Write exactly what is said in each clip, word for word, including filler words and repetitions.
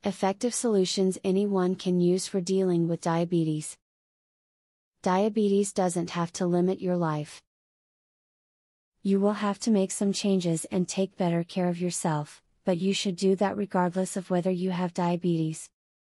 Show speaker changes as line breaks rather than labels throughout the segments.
Effective solutions anyone can use for dealing with diabetes. Diabetes doesn't have to limit your life. You will have to make some changes and take better care of yourself, but you should do that regardless of whether you have diabetes.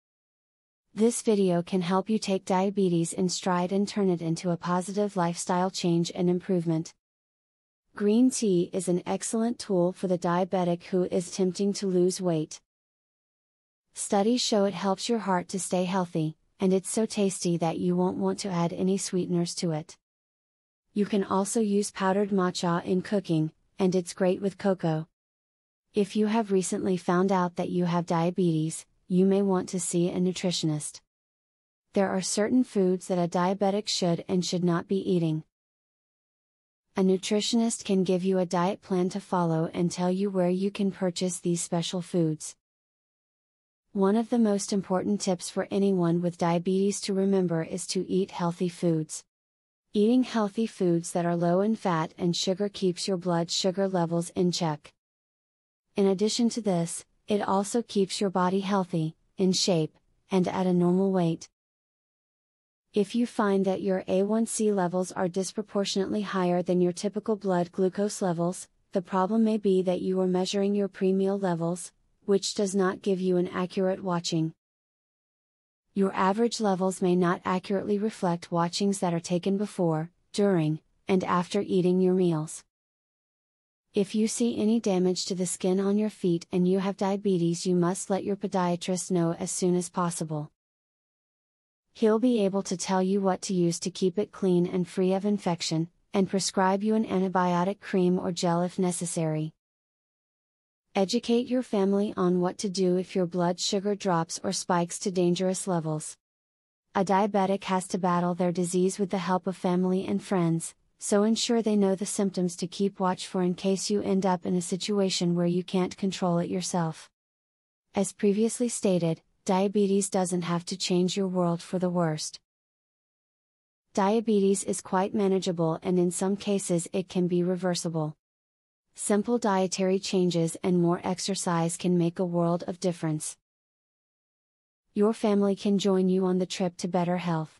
This video can help you take diabetes in stride and turn it into a positive lifestyle change and improvement. Green tea is an excellent tool for the diabetic who is attempting to lose weight. Studies show it helps your heart to stay healthy, and it's so tasty that you won't want to add any sweeteners to it. You can also use powdered matcha in cooking, and it's great with cocoa. If you have recently found out that you have diabetes, you may want to see a nutritionist. There are certain foods that a diabetic should and should not be eating. A nutritionist can give you a diet plan to follow and tell you where you can purchase these special foods. One of the most important tips for anyone with diabetes to remember is to eat healthy foods. Eating healthy foods that are low in fat and sugar keeps your blood sugar levels in check. In addition to this, it also keeps your body healthy, in shape, and at a normal weight. If you find that your A one C levels are disproportionately higher than your typical blood glucose levels, the problem may be that you are measuring your pre-meal levels, which does not give you an accurate watching. Your average levels may not accurately reflect watchings that are taken before, during, and after eating your meals. If you see any damage to the skin on your feet and you have diabetes, you must let your podiatrist know as soon as possible. He'll be able to tell you what to use to keep it clean and free of infection, and prescribe you an antibiotic cream or gel if necessary. Educate your family on what to do if your blood sugar drops or spikes to dangerous levels. A diabetic has to battle their disease with the help of family and friends, so ensure they know the symptoms to keep watch for in case you end up in a situation where you can't control it yourself. As previously stated, diabetes doesn't have to change your world for the worst. Diabetes is quite manageable, and in some cases it can be reversible. Simple dietary changes and more exercise can make a world of difference. Your family can join you on the trip to better health.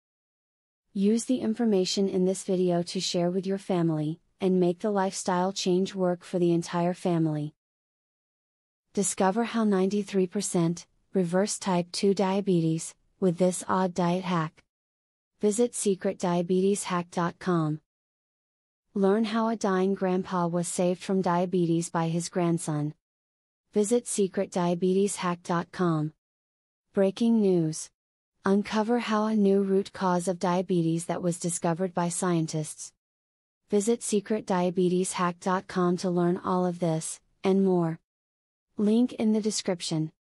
Use the information in this video to share with your family, and make the lifestyle change work for the entire family. Discover how ninety-three percent reverse type two diabetes with this odd diet hack. Visit secret diabetes hack dot com. Learn how a dying grandpa was saved from diabetes by his grandson. Visit secret diabetes hack dot com. Breaking news. Uncover how a new root cause of diabetes that was discovered by scientists. Visit secret diabetes hack dot com to learn all of this, and more. Link in the description.